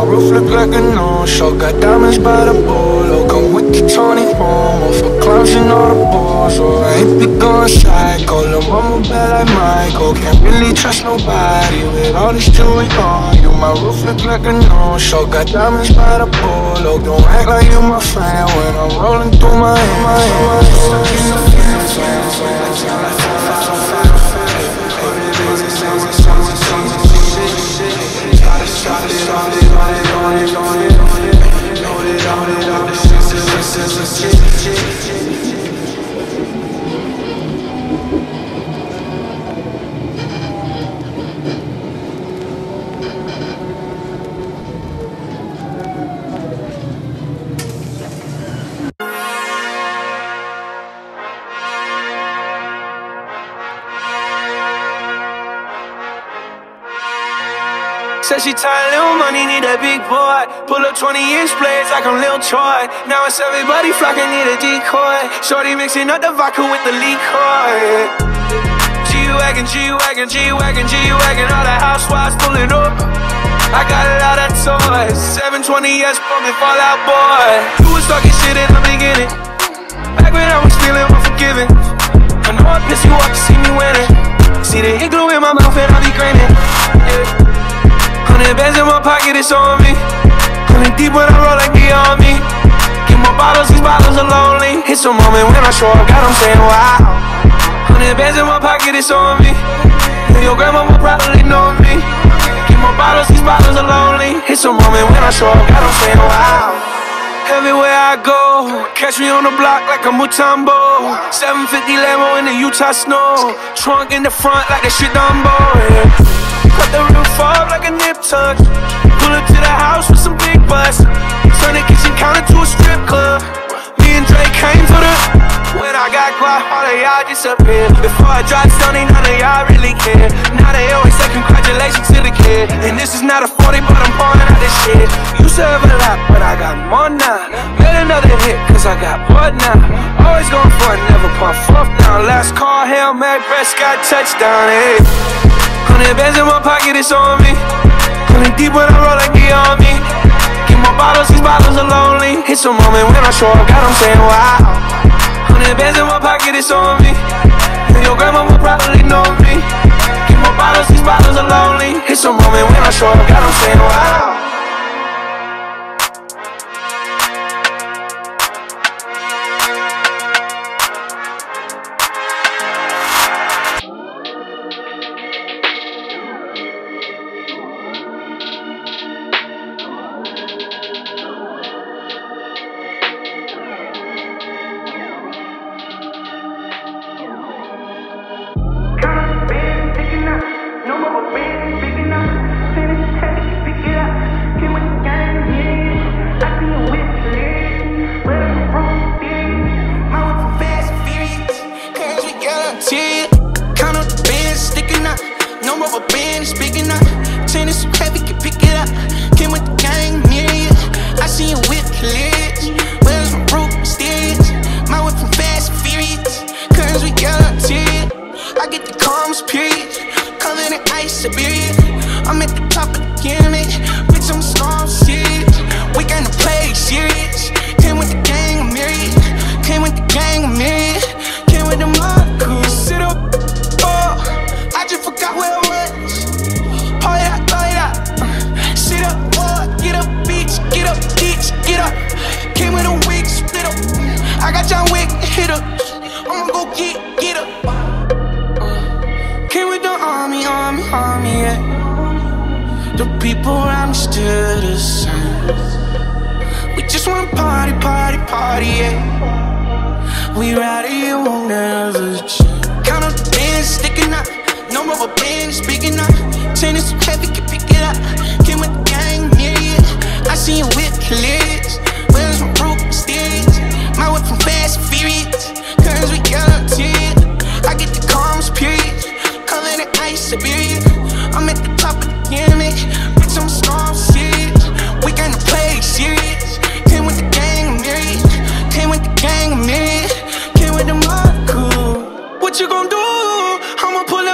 roof look like a no-show. Got diamonds by the bolo. Come with the Tony Momo for clowns and all the balls. Oh, I ain't be going psycho. Lil' mama bad like Michael. Can't really trust nobody with all this jewelry on you. My roof look like a no-show. Got diamonds by the bolo. Don't act like you my friend when I'm rolling through my Said she tired, little money, need a big boy. Pull up 20-inch blades like I'm Lil Troy. Now it's everybody flocking, need a decoy. Shorty mixing up the vodka with the liquor. G-Wagon, G-Wagon, G-Wagon, G-Wagon. All the housewives pulling up. I got a lot of toys. 720S pumping Fallout Boy. You was talking shit in the beginning. Back when I was feeling unforgiving. I know I pissed you off to see me winning. See the ink glue in my mouth and I be grinning. Yeah. 100 bands in my pocket, it's on me. 100 deep when I roll like the army. Get more bottles, these bottles are lonely. It's a moment when I show up, God, I'm saying wow. 100 bands in my pocket, it's on me. And your grandma will probably know me. Get more bottles, these bottles are lonely. It's a moment when I show up, God, I'm saying wow. Everywhere I go, catch me on the block like a Mutombo. 750 Lambo in the Utah snow. Trunk in the front like a shit Dumbo, yeah. Cut the roof off like a nip tuck. Pull up to the house with some big butts. Turn the kitchen counter to a strip club. Me and Drake came for the. When I got quiet, all of y'all disappeared. Before I dropped Stoney, none of y'all really care. Now they always say congratulations to the kid. And this is not a 40, but I'm pouring out this shit. Used to have a lot, but I got more now. Made another hit, cause I got bored now. Always going for it, never point fourth down. Last call, Hail Mary, Prescott, touchdown, hey. 100 bands in my pocket, it's on me. 100 deep when I roll like the army. Get more bottles, these bottles are lonely. It's a moment when I show up, God, I'm saying wow. 100 bands in my pocket, it's on me. And your grandma will probably know me. Get more bottles, these bottles are lonely. It's a moment when I show up, God, I'm saying wow.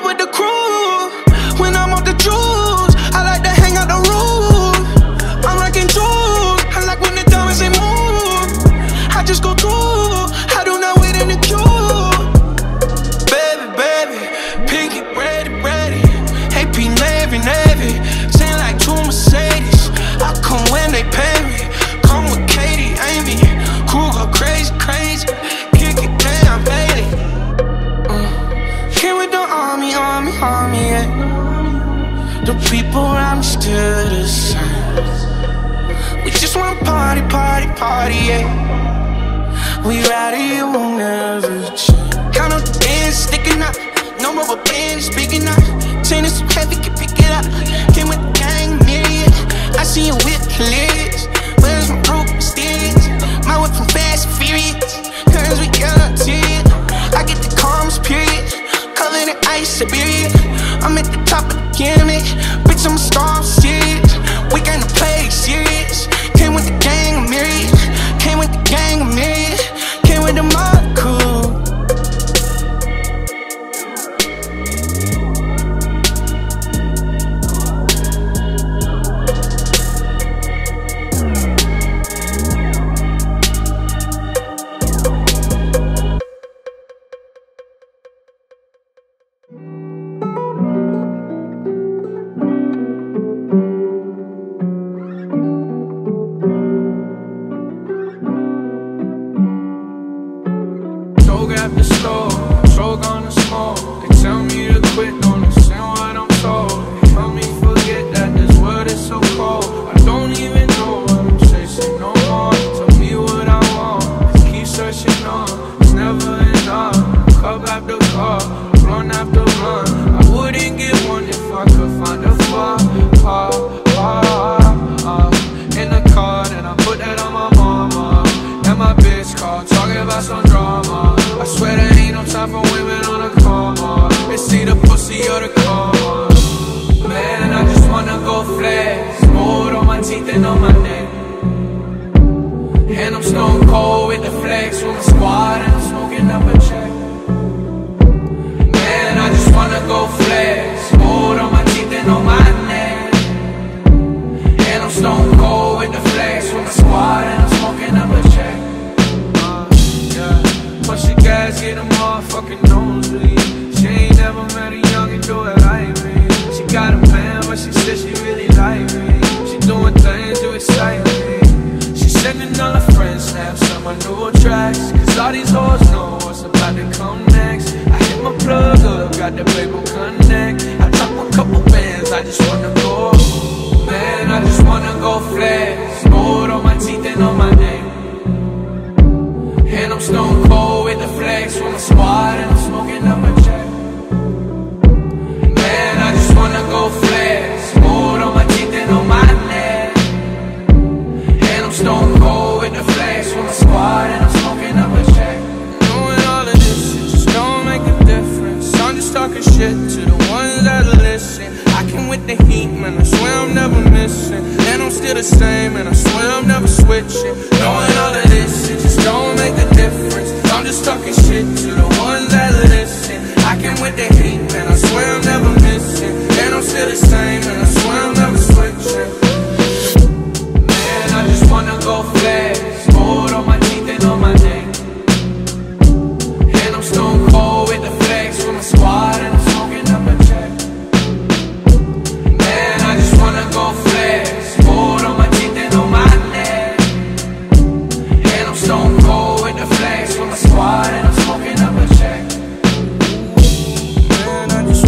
When I'm off the juice, I like to hang out the roof. I'm like me yet. The people around me still the same. We just wanna party, party, party, yeah. We ride it, it won't never change. Count up the bands, sticking up. No rubber bands, speaking up. Chain is so heavy, can pick it up. Came with the gang, myriad. I see you with the lyrics. Where's my group, mysterious? My whip from Fast and Furious. Cause we young, serious. I get the calmest period. Covered in ice, Siberia. I'm at the top of the pyramid. Bitch, I'm a star, I'm serious. We gonna play serious. Came with the gang, myriad. Came with the gang, myriad. Came with the mob crew. And I just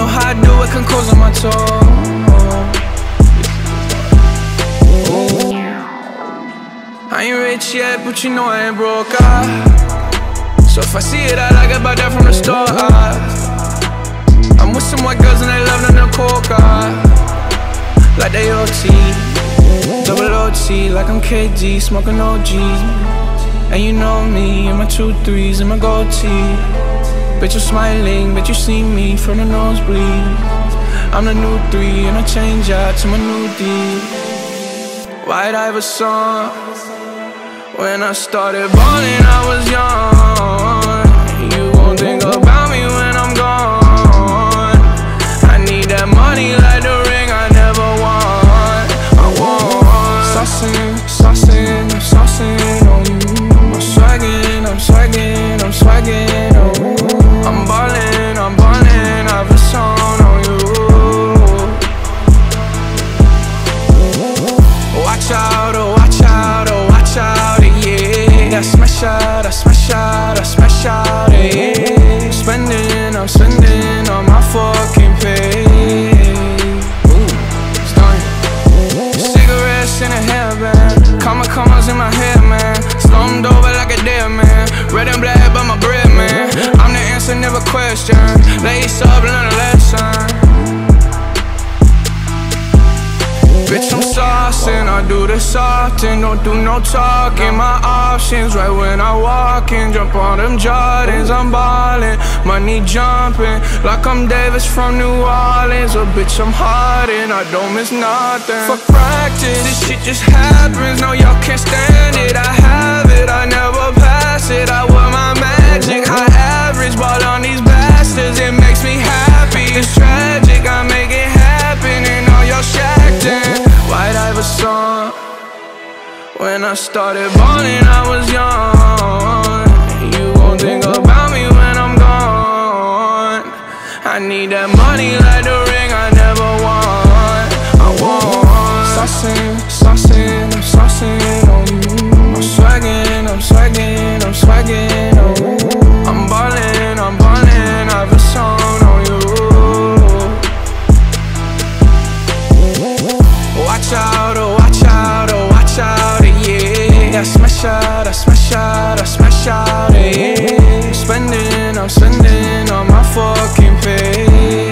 how I do it, can close on my toe. I ain't rich yet, but you know I ain't broke, so if I see it, I like it, buy that from the store, I'm with some white girls and they love them the coca, like they OT, double OT, like I'm KG, smoking OG. And you know me, and my 2 3s and my gold tee. Bet you're smiling, bet you see me from the nosebleed. I'm the new 3 and I change out to my new D. White Iverson. When I started balling, I was young. You gon' think about me when I'm gone. I need that money like the ring I never won. I want saucing, saucing, I'm saucing on you. I'm swaggin', I'm swaggin', I'm swaggin', oh. I'm ballin', I've a song on you. Watch out, oh, watch out, oh, watch out, yeah. I smash out, I smash out, I smash out, yeah. I'm spending on my fucking pay. It's done. Cigarettes in a hairband, commas in my head, man. Slumped over like a dead man. Red and black by my bread, man. I'm the answer, never question. Lace up, learn a lesson. Bitch, I'm saucing, I do this often. Don't do no talking, my options right when I walk in. Jump on them Jordans, I'm ballin'. Money jumping, like I'm Davis from New Orleans. Oh bitch, I'm hard and I don't miss nothing. For practice, this shit just happens. No, y'all can't stand it, I have it, I never pass it. I wear my magic, high average, ball on these bastards. It makes me happy, it's tragic, I make it happen. And all y'all shacked in White Iverson. When I started balling, I was young. You gon' think about me when I'm gone. I need that money like the ring I never won. I want saucing, saucing, I'm saucing on you. I'm swaggin', I'm swaggin', I'm swaggin', oh. I'm ballin', I've a song on you. Watch out, oh, watch out, oh, watch out, yeah. I smash out, I smash out, I smash out, yeah. I'm spending on my fucking pay.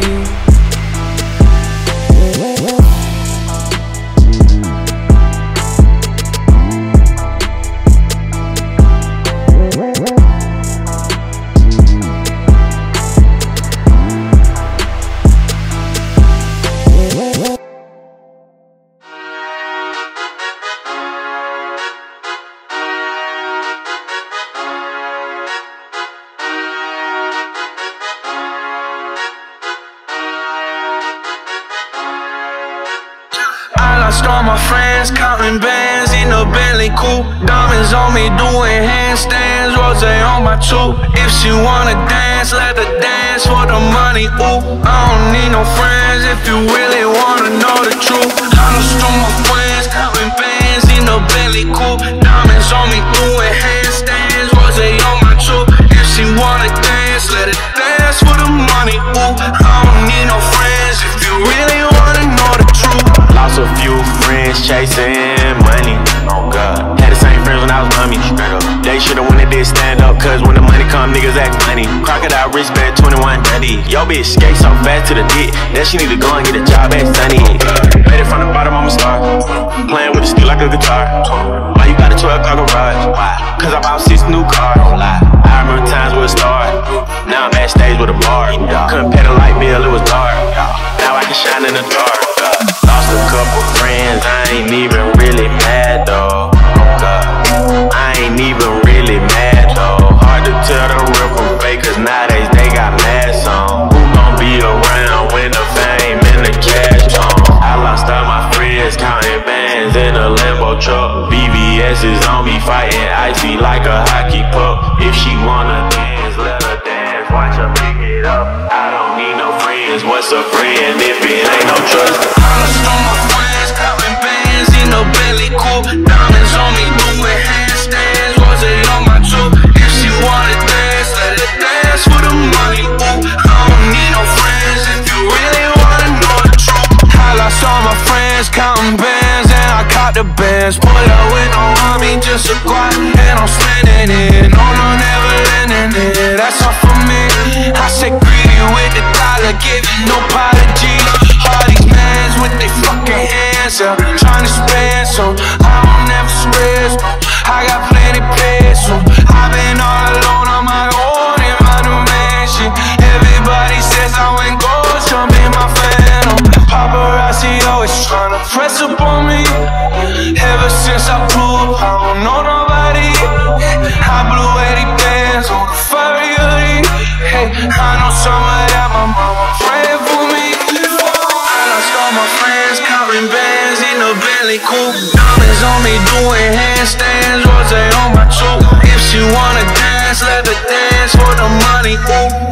All my friends counting bands in a Bentley coupe. Diamonds on me doing handstands, rose on my tooth. If she wanna dance, let her dance for the money, ooh. I don't need no friends if you really wanna know the truth. I lost all my friends counting bands in a Bentley coupe. Diamonds on me doing handstands, rose on my tooth. If she wanna dance, let her dance for the money, ooh. I don't need no friends if you really wanna know the truth. Lost a few friends chasing money, oh God. Had the same friends when I was dummy, straight up. They should've when they did stand up, cause when the money come, niggas act funny. Crocodile wristband, 21 Dundee. Yo bitch skate so fast to the dick, that she need to go and get a job at Sunny. Made it from the bottom, I'm a star. Playing with the steel like a guitar. Why you got a 12-car garage? Why? Cause I bought 6 new cars, don't lie. I remember times where it started. Now I'm backstage with a bar. Couldn't pay the light bill, it was dark. Now I can shine in the dark. Lost a couple friends, I ain't even really mad though. Oh God, I ain't even really mad though. Hard to tell the real from fake, cause nowadays they got masks on. Who gon' be around when the fame and the cash on? I lost all my friends counting bands in a Lambo truck. BBS is on me fighting icy like a hockey puck. If she wanna dance, let her dance, watch her pick it up. I don't need no friends, what's a friend if it ain't no trust? All my friends counting bands in a Bentley coupe. Diamonds on me doing handstands, rose on my tooth. If she wanna dance, let her dance for the money, ooh. I don't need no friends counting bands, and I caught the bands. Pull up with no army, just a quad, and I'm spending it. No, never lending it, that's all for me. I say greedy with the dollar, giving no apology. All these mans with they fucking hands out, trying to spend, so I don't never stress. I got plenty pesos, I've been all alone on my own in my new mansion. Everybody says I went gold, jump in my phantom. Paparazzi always trying to press up on me. Ever since I blew up, I don't know nobody. I blew 80 bands on the Ferrari. Hey, I know some of that my mama praying for me. I lost all my friends, counting bands in the Bentley coupe. Diamonds on me doing handstands, rose on my tooth. If she wanna dance, let her dance for the money. Ooh.